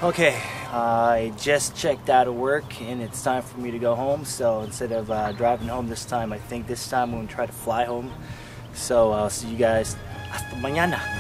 Okay, I just checked out of work and it's time for me to go home. So instead of driving home this time, I think this time I'm going to try to fly home. So I'll see you guys hasta mañana.